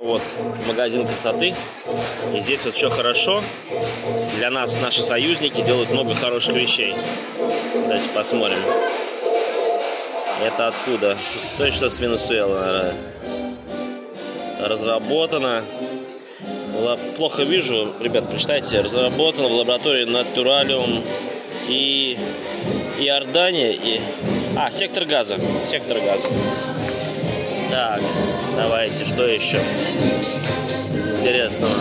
Вот магазин красоты. И здесь вот что хорошо. Для нас наши союзники делают много хороших вещей. Давайте посмотрим. Это откуда? Точно с Венесуэлы, наверное. Разработано. Плохо вижу, ребят, прочитайте. Разработано в лаборатории Натуралиум и Иордания и... сектор газа. Сектор газа. Так, давайте, что еще интересного?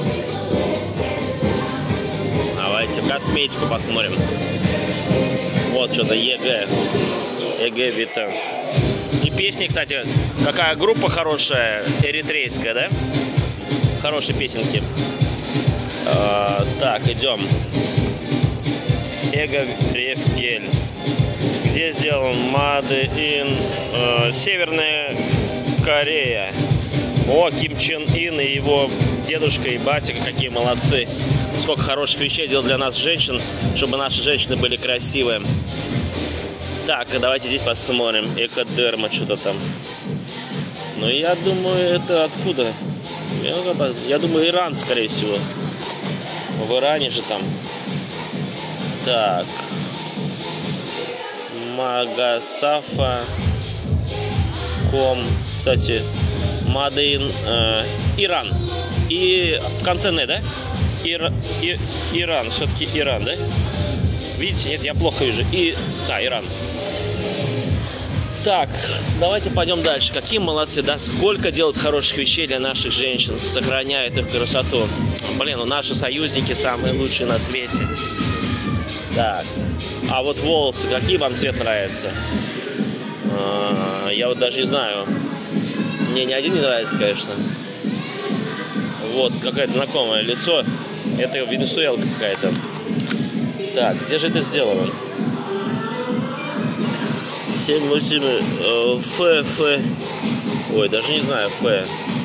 Давайте косметику посмотрим. Вот что-то ЕГЭ. ЕГЭ Вита. И песни, кстати, какая группа хорошая, эритрейская, да? Хорошие песенки. Так, идем. Эго Рефгель. Где сделан? Made in Северная Корея. О, Ким Чен Ын и его дедушка и батя, какие молодцы. Сколько хороших вещей делал для нас, женщин, чтобы наши женщины были красивые. Так, давайте здесь посмотрим. Экодерма, что-то там. Ну, я думаю, это откуда? Я думаю, Иран, скорее всего. В Иране же там. Так. Магасафа. Ком. Кстати, Мадейн. Иран. И в конце «не», да? Иран. Все-таки Иран, да? Видите, нет, я плохо вижу. Иран. Так, давайте пойдем дальше. Какие молодцы, да? Сколько делают хороших вещей для наших женщин. Сохраняют их красоту. Блин, наши союзники самые лучшие на свете. Так, а вот волосы, какие вам цвет нравится? Я вот даже не знаю. Мне ни один не нравится, конечно. Вот, какое-то знакомое лицо. Это Венесуэлка какая-то. Так, где же это сделано? 7-8 Ф. Ой, даже не знаю, Ф.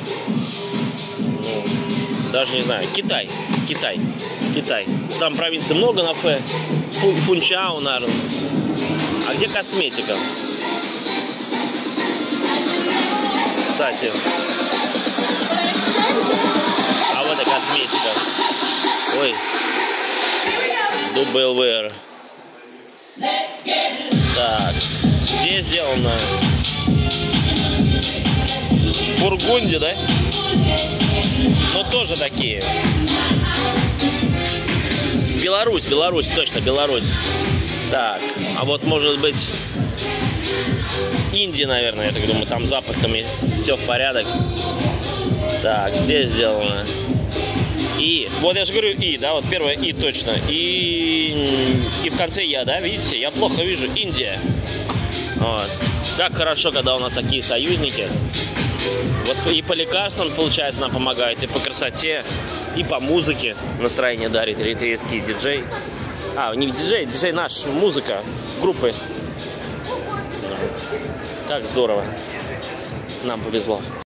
Даже не знаю. Китай. Там провинций много на Ф. Фунчао, наверное. А где косметика? Кстати. А вот и косметика. Ой. Дублвер. Так. Где сделано? Бургунди, да? Ну, тоже такие. Беларусь, точно, Беларусь. Так, а вот может быть Индия, наверное, я так думаю, там запахами все в порядок. Так, здесь сделано. И, вот я же говорю И, да, вот первое И точно. И в конце Я, да, видите, я плохо вижу. Индия. Вот. Как хорошо, когда у нас такие союзники. Вот и по лекарствам, получается, нам помогает, и по красоте, и по музыке настроение дарит эритрейский диджей. Не диджей наш, музыка, группы. Как здорово. Нам повезло.